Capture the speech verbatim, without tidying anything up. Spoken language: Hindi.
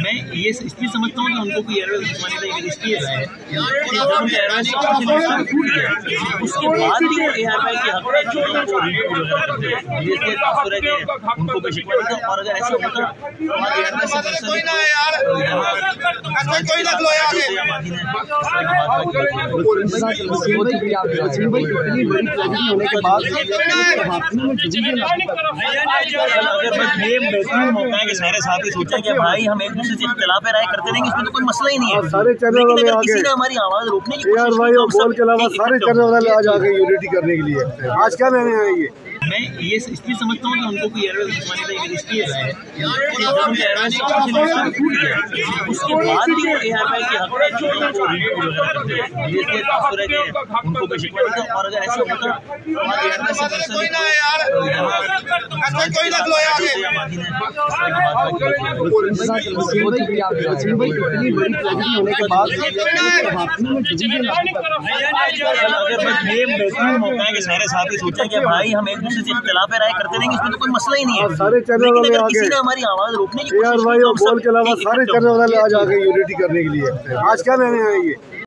मैं ये इसलिए समझता हूँ कि उनको कोई एयरवेज दुश्मनी का ये रिश्ती है कि जब उनके एयरवेज टूट गया उसके बाद भी वो एयरवेज के हक में चीज़ों को रिव्यू वगैरह करते हैं, इसलिए तासुर है कि उनको कोई शिकवा नहीं था। और अगर ऐसा होता हमारे एयरवेज से मौका है कि सारे साथ ही सोचा कि भाई हम एक दूसरे से इख्तिलाफ राय करते रहेंगे, इसमें तो कोई मसला ही नहीं है। सारे चैनल वाले आ गए हमारी आवाज रोकने की यार भाई, और बॉल के अलावा सारे चैनल वाले आज आ गए यूनिटी करने के लिए। आज क्या लेने आएंगे? मैं ये इसलिए समझता हूँ कि उनको कोई एयरवेज दुश्मनी का ये रिश्ती है कि जब उनके एयरवेज टूट गया उसके बाद भी वो एयरवेज के हक में चीज़ों को रिव्यू वगैरह करते हैं, इसलिए तासुर है कि उनको कोई शिकवा नहीं था। और अगर ऐसा होता हमारे एयरवेज से मौका है कि सारे साथ ही सोचा कि भाई हम एक दूसरे से इख्तिलाफ राय करते रहेंगे, इसमें तो कोई मसला ही नहीं है। सारे चैनल वाले आ गए हमारी आवाज रोकने की यार भाई, और बॉल के अलावा सारे चैनल वाले आज आ गए यूनिटी करने के लिए। आज क्या लेने आएंगे?